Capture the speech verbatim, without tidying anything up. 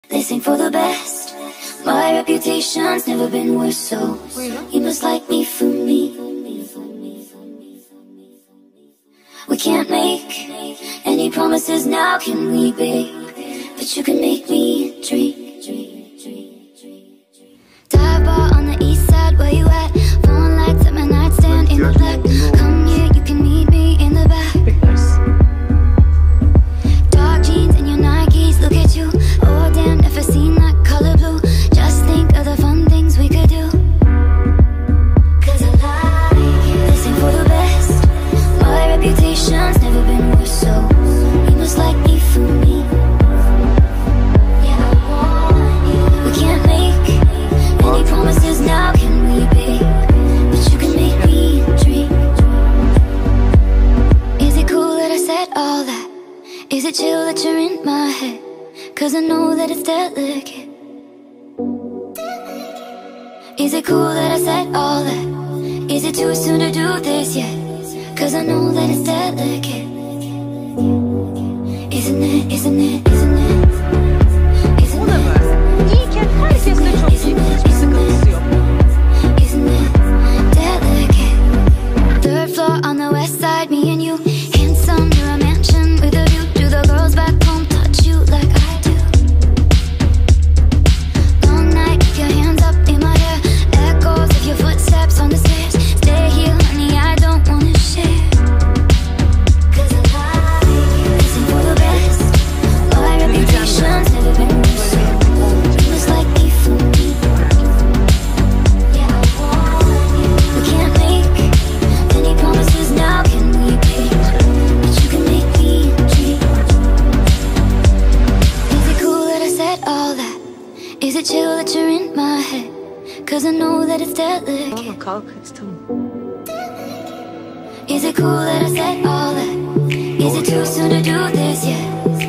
They sing for the best. My reputation's never been worse, so you must like me for me. We can't make any promises now, can we, babe? But you can make me dream. Dive bar on the east side, where you at? Phone lights at my nightstand in the black. Come here, you can meet me in the back. Dark jeans and your Nikes, look at you. Oh damn, never seen that color blue. Just think of the fun things we could do. Cause I like you. Listen for the best. My reputation's never been worse, so you must like me for me. Yeah, I want you. We can't make any promises now, can we, babe? But you can make me dream. Is it cool that I said all that? Is it chill that you're in my head? Cause I know that it's delicate. Is it cool that I said all that? Is it too soon to do this yet? Cause I know that it's delicate. Isn't it, isn't it, isn't it? Isn't it? İyiyken herkesle çok iyi. Hiçbir sıkıntısı yok. Isn't it delicate? Third floor on the west side, me and you. Handsome, near a mansion with a view. Do the girls back home touch you like I do? Long night, keep your hands up in my hair. Echoes of your footsteps on the stairs. Stay here, honey, I don't wanna share. Cause I like you. Listen for the best. My reputation's never been worse, so you must like me for me. Yeah, I want you. We can't make any promises now, can we, babe? But you can make me dream. Is it cool that I said all that? Is it chill that you're in my head? Cause I know that it's delicate. Ama kalk hadi tamam. Is it cool that I said all that? Is it too soon to do this yet?